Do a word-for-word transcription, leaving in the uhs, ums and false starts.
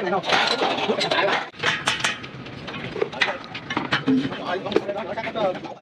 này không? Nước này chạy lại. Rồi, không có nói chắc hết trơn.